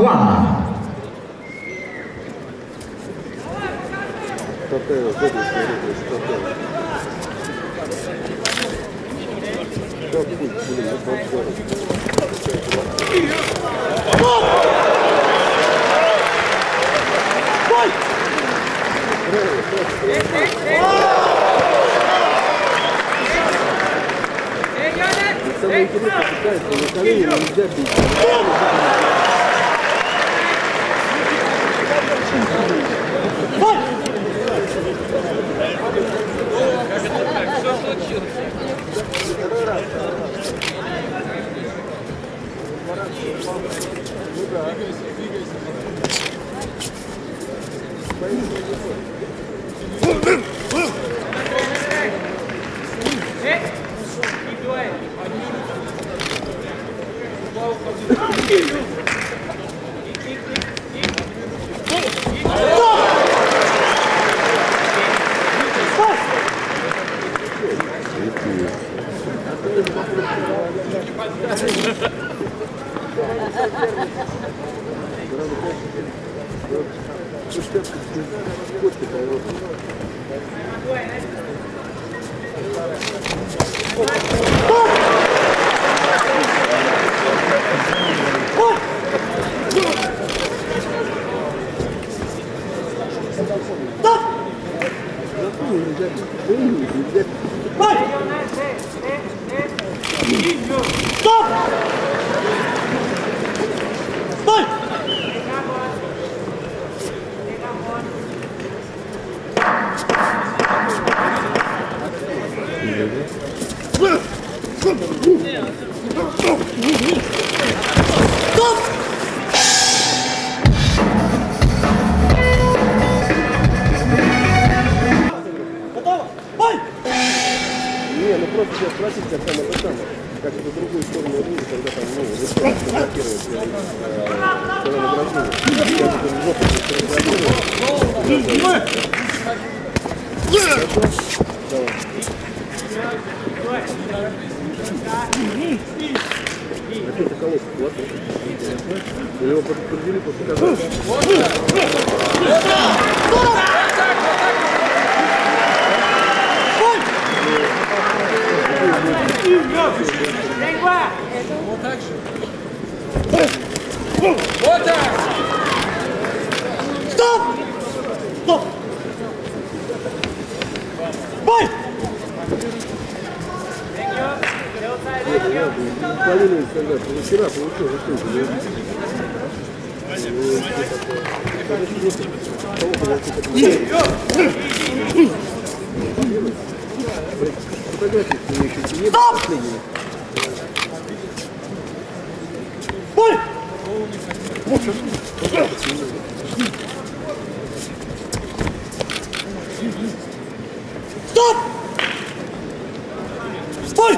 2. Самое интересное, что на колени нельзя бить. Что случилось? Не, ну просто сейчас спросить, как там это самое, как это в другую сторону ринга, когда там, ну, вы блокируете, когда награждение. Как это в жопу блокируете. Опять околоть, ладно? Или его предупредили, показали? Вот так же. Вот так! Стоп! Стоп! Бой! Полина сказала, что вчера получил заслуженную. Фотографии еще не последние. Бой! Стоп! Стой!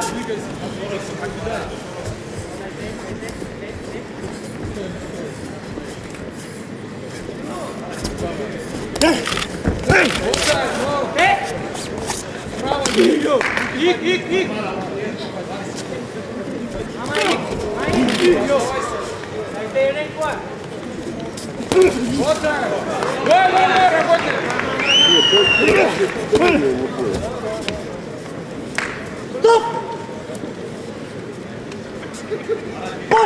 Ик! Вот так! Давай, работай! Стоп! Бой!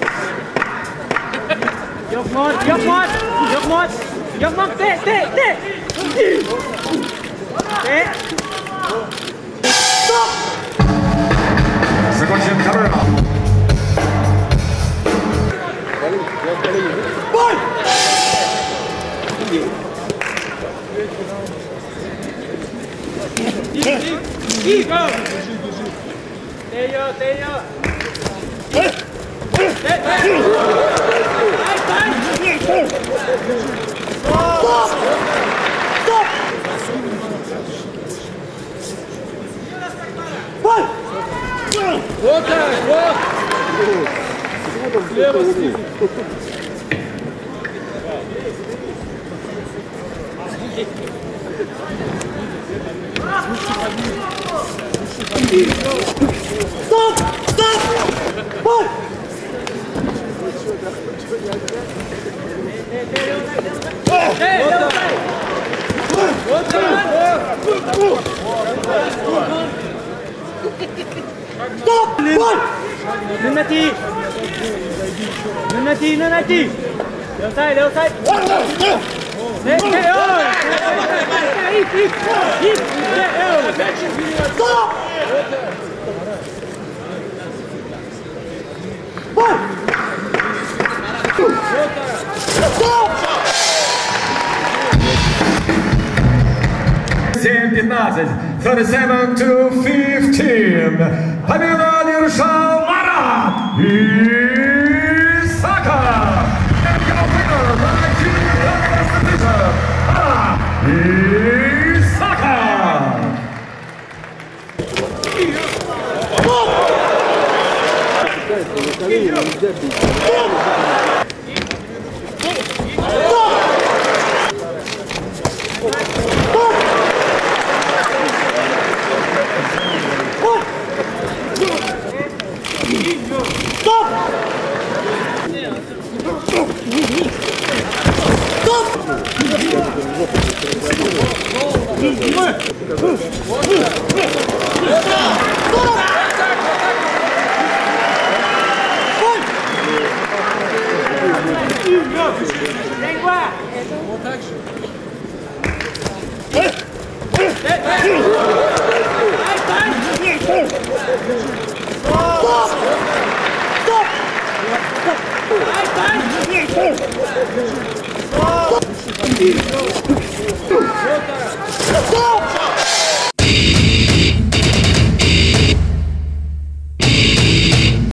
Dốc một, tệ. Стоп! Закончен второй раунд. Бой! Tejo. Стоп! Стоп! Бой! Вот так, вот! Слева снизу. Стоп! Стоп! Бой! Стоп! Бой! Нанати! Нанати, нанати! Leo sai, Leo sai! Стоп! Бой! Стоп! 7-15, 37-15. Победа одержал Марат Исаков. And your winner by unanimous decision, Марат Исаков. На колени нельзя бить. Стоп! Стоп! Vem qua! Вот так же. Стоп! Стоп! Стоп!